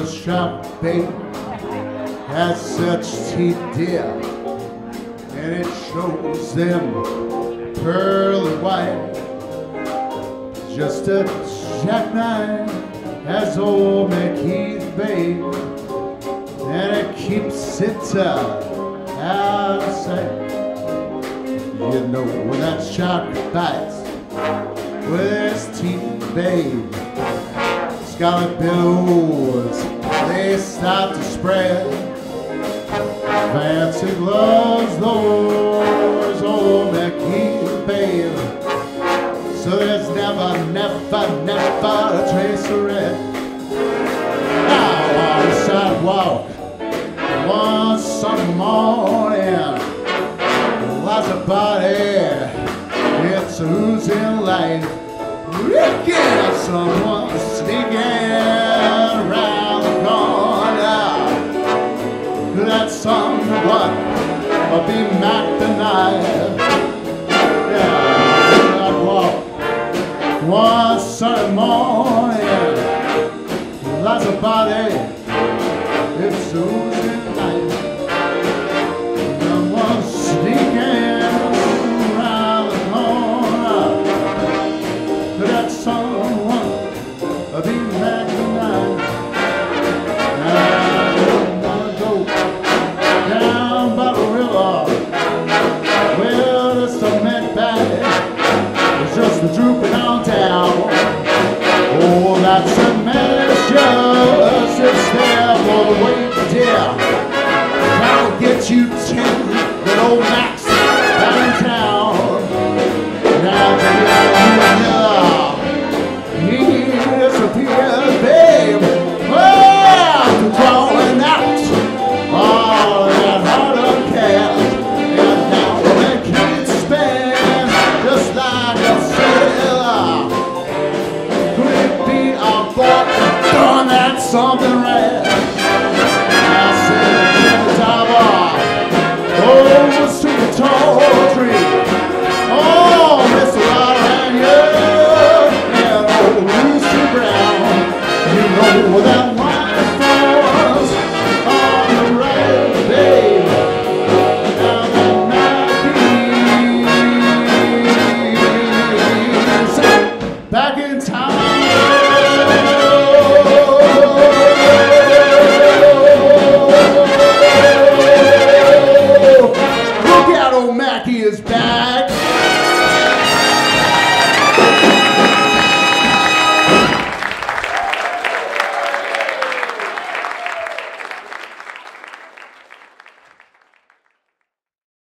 those sharp bait has such teeth, dear, and it shows them pearly white. Just a jackknife has old McKee's babe, and it keeps it out of sight. You know when that shark bites with his teeth, babe, scarlet billows, they start to spread. Fancy gloves, those old McKee's babe, so there's never, never, never a trace of red. Now on the sidewalk, one Sunday morning, lots of body, it's oozing light. Reckon someone sneaking around the corner. Could that someone be Mack the Knife? Yeah, I'd walk one Sunday morning, lots of body, it's oozing light. Someone sneaking around the corner. Could that someone be Mack the Knife? I'm gonna go down by the river where the cement bag is just drooping on down. Oh, that cement is just sits there for the weight, dear. I'll get you 10 good old Macks down in town. Now he disappears, babe. Well, to crawling out all that hard of cash. And now they can't spend just like a sailor. Could it be our boy done that something right? I said, get the top off, over to the tall tree. Oh, Mr. Rodhanger and old Lucy Brown, you know that white falls on the right, babe. Now that Mackie's back in town. Look out, old Mackie is back.